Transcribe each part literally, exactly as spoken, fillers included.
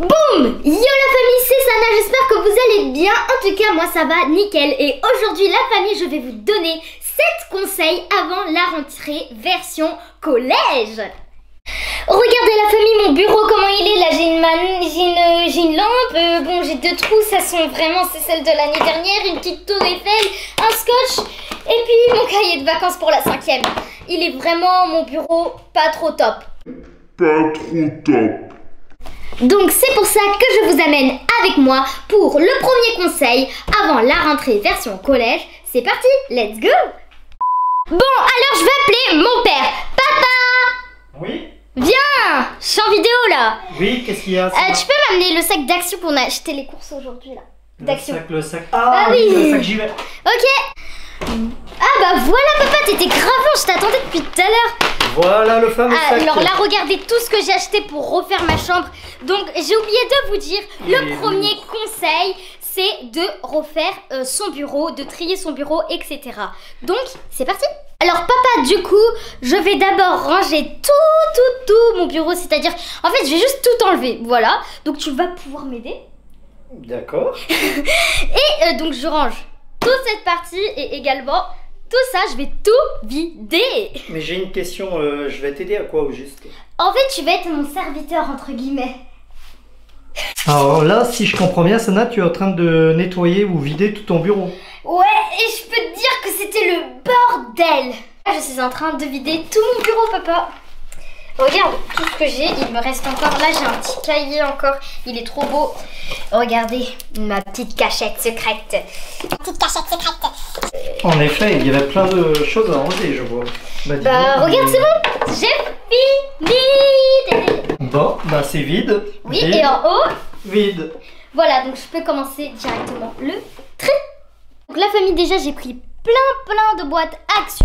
Boum! Yo la famille, c'est Sana, j'espère que vous allez bien. En tout cas, moi ça va nickel. Et aujourd'hui, la famille, je vais vous donner sept conseils avant la rentrée version collège. Regardez la famille, mon bureau, comment il est. Là, j'ai une, man... j'ai une... j'ai une lampe. Euh, bon, j'ai deux trous, ça sent vraiment, c'est celle de l'année dernière. Une petite tour Eiffel, un scotch. Et puis mon cahier de vacances pour la cinquième. Il est vraiment, mon bureau, pas trop top. Pas trop top. Donc c'est pour ça que je vous amène avec moi pour le premier conseil avant la rentrée version collège. C'est parti, let's go. Bon, alors je vais appeler mon père. Papa! Oui? Viens! Je suis en vidéo là. Oui, qu'est-ce qu'il y a? euh, Tu peux m'amener le sac d'Action qu'on a acheté les courses aujourd'hui là? D'Action. Le sac, le sac. Ah, bah oui, le sac, j'y vais. Ok. Ah bah voilà papa, t'étais gravant, je t'attendais depuis tout à l'heure. Voilà le fameux Ah, sac. alors là, regardez tout ce que j'ai acheté pour refaire ma chambre. Donc j'ai oublié de vous dire, le Et premier conseil, c'est de refaire euh, son bureau, de trier son bureau, et cetera. Donc c'est parti. Alors papa, du coup, je vais d'abord ranger tout, tout, tout mon bureau. C'est-à-dire, en fait, je vais juste tout enlever. Voilà, donc tu vas pouvoir m'aider. D'accord. Et euh, donc je range toute cette partie et également tout ça, je vais tout vider. Mais j'ai une question, euh, je vais t'aider à quoi au juste? En fait, tu vas être mon serviteur, entre guillemets. Alors là, si je comprends bien, Sana, tu es en train de nettoyer ou vider tout ton bureau. Ouais, et je peux te dire que c'était le bordel. Je suis en train de vider tout mon bureau, papa. Regarde tout ce que j'ai, il me reste encore, là j'ai un petit cahier encore, il est trop beau. Regardez, ma petite cachette secrète. Ma petite cachette secrète. En effet, il y avait plein de choses à ranger, je vois. Bah, dis Bah donc, regarde, mais- c'est bon, j'ai fini. Bon, bah c'est vide. Oui, vide, et en haut, vide. voilà, donc je peux commencer directement le tri. Donc la famille, déjà j'ai pris plein plein de boîtes Action.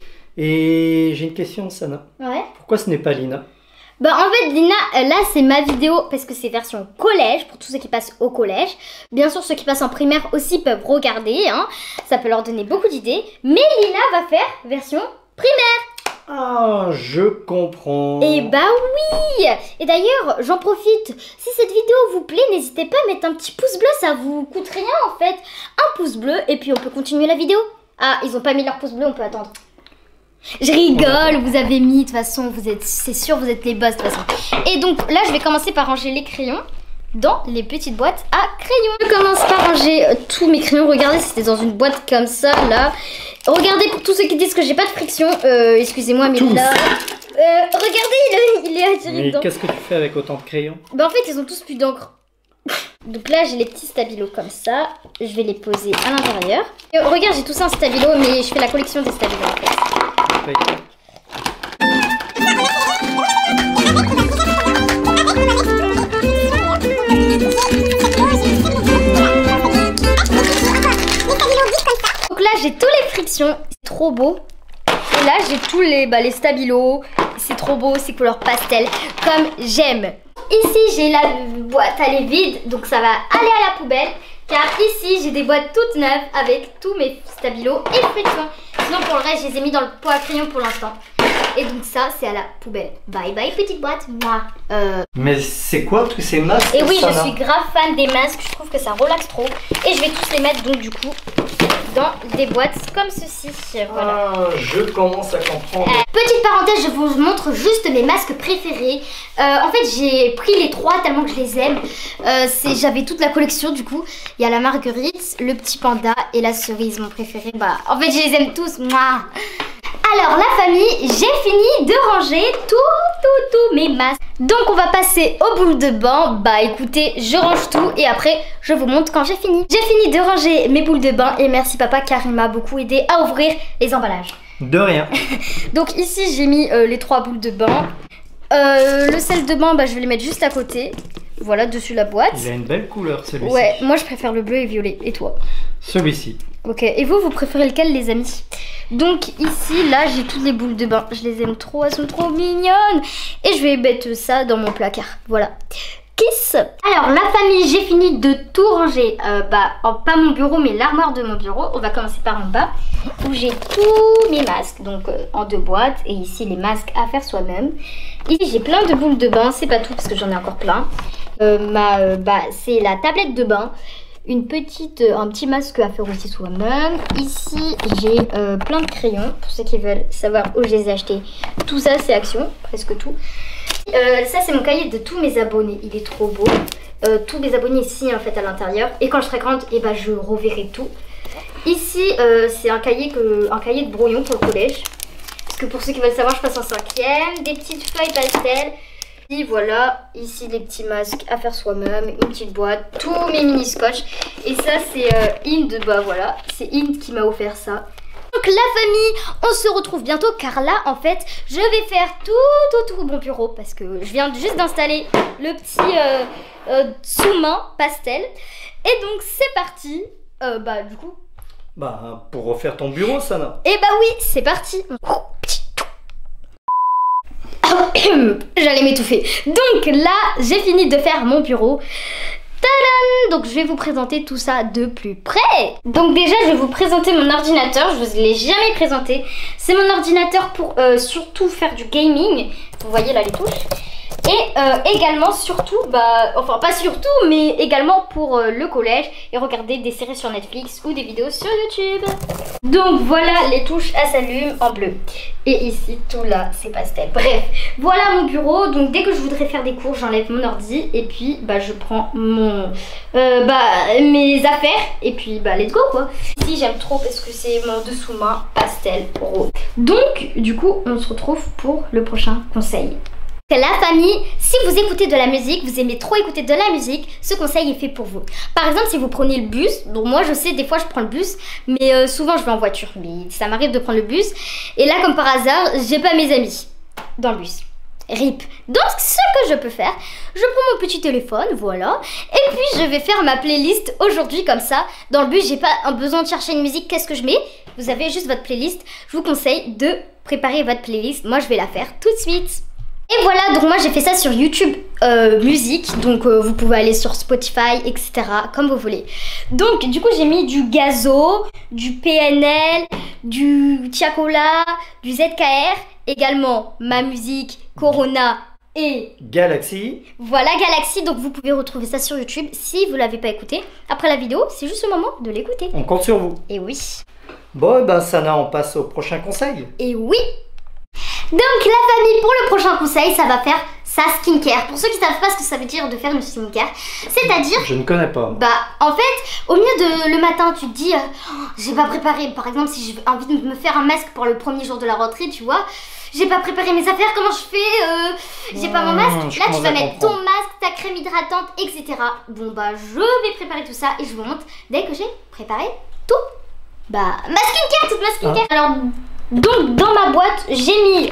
Et j'ai une question, Sana. Ouais. Pourquoi ce n'est pas Lina? Bah en fait Lina, euh, là c'est ma vidéo parce que c'est version collège pour tous ceux qui passent au collège. Bien sûr ceux qui passent en primaire aussi peuvent regarder, hein. Ça peut leur donner beaucoup d'idées. Mais Lina va faire version primaire. Ah, je comprends. Et bah oui. Et d'ailleurs j'en profite, si cette vidéo vous plaît, n'hésitez pas à mettre un petit pouce bleu, ça vous coûte rien en fait. Un pouce bleu et puis on peut continuer la vidéo. Ah, ils ont pas mis leur pouce bleu, on peut attendre. Je rigole, vous avez mis, de toute façon, vous êtes, c'est sûr, vous êtes les boss de toute façon. Et donc là, je vais commencer par ranger les crayons dans les petites boîtes à crayons. Je commence par ranger euh, tous mes crayons. Regardez, c'était dans une boîte comme ça, là. Regardez, pour tous ceux qui disent que j'ai pas de friction, euh, excusez-moi, mais Tous. là... Euh, regardez, il est, il est attiré Mais dedans. qu'est-ce que tu fais avec autant de crayons? Bah en fait, ils ont tous plus d'encre. Donc là, j'ai les petits stabilos comme ça. Je vais les poser à l'intérieur. Et, euh, regarde, j'ai tout ça en stabilo, mais je fais la collection des stabilos en fait. Oui. Donc là j'ai tous les frictions, c'est trop beau. Et là j'ai tous les, bah, les stabilos, c'est trop beau, c'est couleur pastel, comme j'aime. Ici j'ai la boîte, elle est vide, donc ça va aller à la poubelle. Car ici j'ai des boîtes toutes neuves avec tous mes stabilos et frictions. Sinon pour le reste je les ai mis dans le pot à crayon pour l'instant. Et donc ça c'est à la poubelle. Bye bye petite boîte, moi. Euh... Mais c'est quoi tous ces masques? Et oui, je Sana? suis grave fan des masques, je trouve que ça relaxe trop. Et je vais tous les mettre donc du coup dans des boîtes comme ceci. Voilà. Ah, je commence à comprendre. Euh, petite parenthèse, je vous montre juste mes masques préférés. Euh, en fait, j'ai pris les trois tellement que je les aime. Euh, J'avais toute la collection du coup. Il y a la marguerite, le petit panda et la cerise, mon préféré. Bah, en fait, je les aime tous, moi. Alors la famille, j'ai fini de ranger tout, tout, tout mes masques. Donc on va passer aux boules de bain. Bah écoutez, je range tout et après je vous montre quand j'ai fini. J'ai fini de ranger mes boules de bain et merci papa car il m'a beaucoup aidé à ouvrir les emballages. De rien. Donc ici j'ai mis euh, les trois boules de bain. Euh, le sel de bain, bah, je vais les mettre juste à côté. Voilà, dessus la boîte. Il a une belle couleur celui-ci. Ouais, moi je préfère le bleu et violet. Et toi? Celui-ci. Ok, et vous, vous préférez lequel les amis? Donc ici, là, j'ai toutes les boules de bain. Je les aime trop, elles sont trop mignonnes. Et je vais mettre ça dans mon placard. Voilà. Kiss. Alors la famille, j'ai fini de tout ranger. Euh, bah, en, pas mon bureau, mais l'armoire de mon bureau. On va commencer par en bas, où j'ai tous mes masques. Donc euh, en deux boîtes. Et ici, les masques à faire soi-même. Ici, j'ai plein de boules de bain. C'est pas tout, parce que j'en ai encore plein. Euh, ma, euh, bah, c'est la tablette de bain. Une petite, euh, un petit masque à faire aussi soi-même. Ici, j'ai euh, plein de crayons. Pour ceux qui veulent savoir où je les ai achetés. Tout ça, c'est Action, presque tout. Euh, ça, c'est mon cahier de tous mes abonnés. Il est trop beau. Euh, tous mes abonnés ici, en fait, à l'intérieur. Et quand je serai grande, eh ben, je reverrai tout. Ici, euh, c'est un cahier que, un cahier de brouillon pour le collège. Parce que pour ceux qui veulent savoir, je passe en cinquième. Des petites feuilles pastel. Et voilà, ici les petits masques à faire soi-même, une petite boîte, tous mes mini scotch. Et ça c'est euh, Inde, bah voilà, c'est Inde qui m'a offert ça. Donc la famille, on se retrouve bientôt car là en fait je vais faire tout autour de mon bureau parce que je viens juste d'installer le petit euh, euh, sous-main pastel. Et donc c'est parti, euh, bah du coup... Bah pour refaire ton bureau Sana. Et bah oui, c'est parti. J'allais m'étouffer. Donc là, j'ai fini de faire mon bureau. Tadam! Donc je vais vous présenter tout ça de plus près. Donc déjà, je vais vous présenter mon ordinateur. Je vous l'ai jamais présenté. C'est mon ordinateur pour euh, surtout faire du gaming. Vous voyez là les touches. Et euh, également, surtout, bah, enfin pas surtout, mais également pour euh, le collège et regarder des séries sur Netflix ou des vidéos sur YouTube. Donc voilà les touches, elles s'allument en bleu. Et ici, tout là, c'est pastel. Bref, voilà mon bureau. Donc dès que je voudrais faire des cours, j'enlève mon ordi et puis bah, je prends mon, euh, bah, mes affaires et puis bah let's go quoi. Ici, j'aime trop parce que c'est mon dessous-main pastel rose. Donc du coup, on se retrouve pour le prochain conseil. La famille, si vous écoutez de la musique, vous aimez trop écouter de la musique, ce conseil est fait pour vous. Par exemple, si vous prenez le bus, donc moi je sais des fois je prends le bus, mais euh, souvent je vais en voiture, mais ça m'arrive de prendre le bus. Et là comme par hasard, j'ai pas mes amis dans le bus. Rip. Donc ce que je peux faire, je prends mon petit téléphone, voilà, et puis je vais faire ma playlist aujourd'hui comme ça. Dans le bus, j'ai pas besoin de chercher une musique, qu'est-ce que je mets? Vous avez juste votre playlist. Je vous conseille de préparer votre playlist. Moi je vais la faire tout de suite. Et voilà, donc moi j'ai fait ça sur YouTube euh, musique, donc euh, vous pouvez aller sur Spotify, et cetera, comme vous voulez. Donc du coup j'ai mis du Gazo, du P N L, du Tiakola, du Z K R, également ma musique, Corona et Galaxy. Voilà Galaxy, donc vous pouvez retrouver ça sur YouTube si vous ne l'avez pas écouté. Après la vidéo, c'est juste le moment de l'écouter. On compte sur vous. Et oui. Bon, ben Sana, on passe au prochain conseil. Et oui. Donc la famille, pour le prochain conseil, ça va faire sa skincare. Pour ceux qui ne savent pas ce que ça veut dire de faire une skincare, c'est-à-dire... Je ne connais pas. Bah en fait, au milieu de le matin, tu te dis, euh, oh, j'ai pas préparé. Par exemple, si j'ai envie de me faire un masque pour le premier jour de la rentrée, tu vois, j'ai pas préparé mes affaires, comment je fais euh, j'ai pas mon masque. Là tu vas mettre ton masque, ta crème hydratante, et cetera. Bon bah je vais préparer tout ça et je vous montre dès que j'ai préparé tout. Bah ma skincare, toute ma skincare. Ah. Alors donc dans ma boîte j'ai mis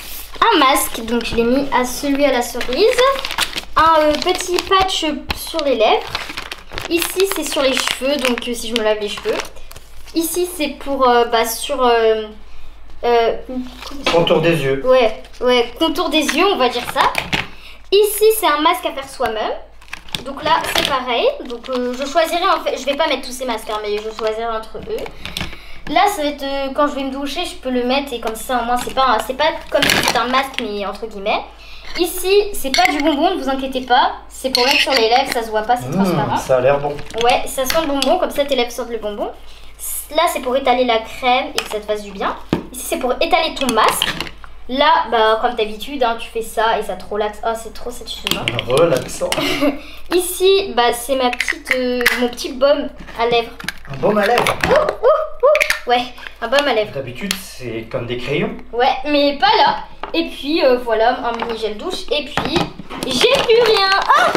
un masque, donc je l'ai mis à celui à la cerise, un euh, petit patch sur les lèvres. Ici c'est sur les cheveux, donc euh, si je me lave les cheveux. Ici c'est pour euh, bah sur euh, euh, contour des yeux. Ouais, ouais, contour des yeux, on va dire ça. Ici c'est un masque à faire soi-même. Donc là c'est pareil. Donc euh, je choisirai en fait, je vais pas mettre tous ces masques, hein, mais je choisirai entre eux. Là, ça va être euh, quand je vais me doucher, je peux le mettre et comme ça, au moins, c'est pas, c'est pas comme si c'était un masque, mais entre guillemets. Ici, c'est pas du bonbon, ne vous inquiétez pas. C'est pour mettre sur les lèvres, ça se voit pas, c'est mmh, transparent. Ça a l'air bon. Ouais, ça sent le bonbon, comme ça tes lèvres sentent le bonbon. Là, c'est pour étaler la crème et que ça te fasse du bien. Ici, c'est pour étaler ton masque. Là, bah, comme d'habitude, hein, tu fais ça et ça te relaxe. Oh, c'est trop satisfaisant. Relaxant. Ici, bah, c'est ma petite, euh, mon petit baume à lèvres. Un baume à lèvres. Ouh, ouh, ouh. Ouais, un baume à lèvres. D'habitude, c'est comme des crayons. Ouais, mais pas là. Et puis, euh, voilà, un mini gel douche. Et puis, j'ai plus rien. Ah,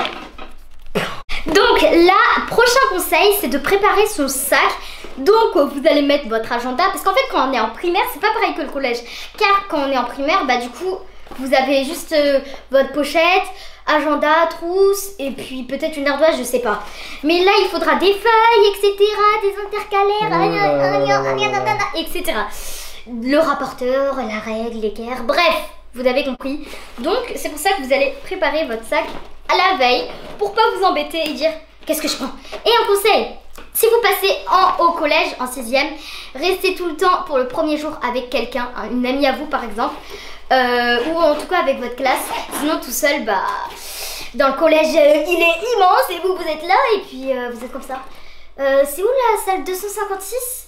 ah. Donc, là, prochain conseil, c'est de préparer son sac. Donc, euh, vous allez mettre votre agenda. Parce qu'en fait, quand on est en primaire, c'est pas pareil que le collège. Car quand on est en primaire, bah du coup, vous avez juste euh, votre pochette, agenda, trousse, et puis peut-être une ardoise, je sais pas. Mais là, il faudra des feuilles, et cetera, des intercalaires, oh et cetera. Le rapporteur, la règle, l'équerre, bref, vous avez compris. Donc, c'est pour ça que vous allez préparer votre sac à la veille pour pas vous embêter et dire qu'est-ce que je prends. Et un conseil, si vous passez en, au collège, en sixième, restez tout le temps pour le premier jour avec quelqu'un, une amie à vous par exemple, euh, ou en tout cas avec votre classe. Sinon tout seul, bah Dans le collège, euh, il est immense et vous, vous êtes là et puis euh, vous êtes comme ça. Euh, c'est où la salle deux cent cinquante-six?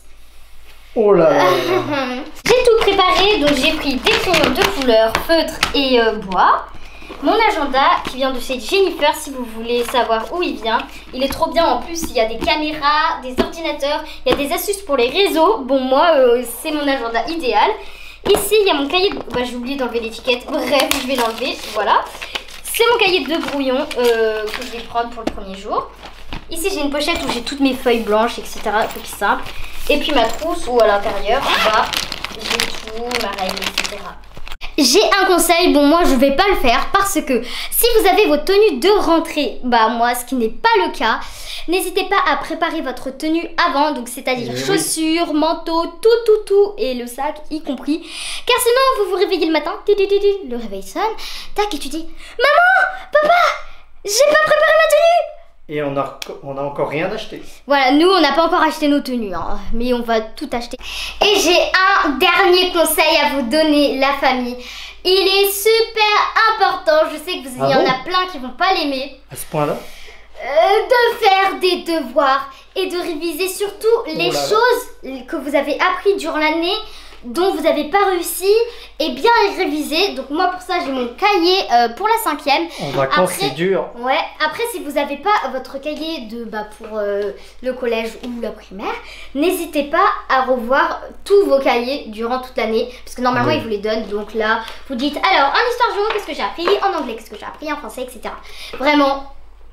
Oh là là. J'ai tout préparé, donc j'ai pris des crayons de couleur, feutre et euh, bois. Mon agenda qui vient de chez Jennifer, si vous voulez savoir où il vient. Il est trop bien, en plus il y a des caméras, des ordinateurs, il y a des astuces pour les réseaux. Bon, moi euh, c'est mon agenda idéal. Ici il y a mon cahier, de... bah, j'ai oublié d'enlever l'étiquette, bref je vais l'enlever, voilà. C'est mon cahier de brouillon euh, que je vais prendre pour le premier jour. Ici j'ai une pochette où j'ai toutes mes feuilles blanches, et cetera. Truc simple. Et puis ma trousse où à l'intérieur, bah, j'ai tout, ma règle, et cetera. J'ai un conseil, bon moi je vais pas le faire parce que si vous avez vos tenues de rentrée, bah moi ce qui n'est pas le cas, n'hésitez pas à préparer votre tenue avant, donc c'est-à-dire oui. chaussures, manteau, tout tout tout et le sac y compris. Car sinon vous vous réveillez le matin, le réveil sonne, tac et tu dis maman, papa, j'ai pas préparé ma tenue. Et on a, on a encore rien acheté. Voilà, nous on n'a pas encore acheté nos tenues, hein, mais on va tout acheter. Et j'ai un dernier conseil à vous donner, la famille. Il est super important, je sais que vous, ah il y en bon a plein qui vont pas l'aimer. À ce point-là euh, De faire des devoirs et de réviser surtout les oh là là. choses que vous avez appris durant l'année, dont vous n'avez pas réussi, et bien les réviser. Donc moi pour ça j'ai mon cahier euh, pour la cinquième. En vacances c'est dur. Ouais, après si vous n'avez pas votre cahier de bah, pour euh, le collège ou la primaire, n'hésitez pas à revoir tous vos cahiers durant toute l'année, parce que normalement oui. ils vous les donnent. Donc là vous dites alors en histoire géo qu'est-ce que j'ai appris, en anglais qu'est-ce que j'ai appris, en français, et cetera. Vraiment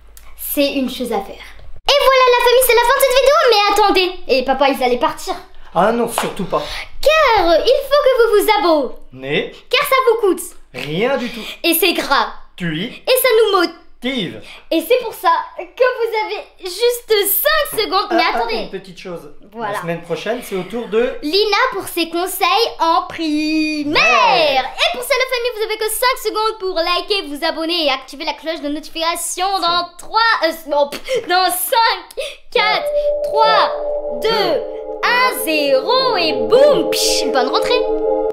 c'est une chose à faire. Et voilà la famille, c'est la fin de cette vidéo. Mais attendez, et papa ils allaient partir. Ah non, surtout pas. Car il faut que vous vous abonnez. Car ça vous coûte rien du tout. Et c'est gratuit. Tu Et ça nous motive. Et c'est pour ça que vous avez juste cinq secondes. Mais ah, attendez. Ah, une petite chose. Voilà. La semaine prochaine, c'est au tour de Lina pour ses conseils en primaire. Ouais. Et pour ça, la famille, vous avez que cinq secondes pour liker, vous abonner et activer la cloche de notification dans trois, euh, non, dans cinq, quatre, trois, deux, un, zéro et boum. Bonne rentrée.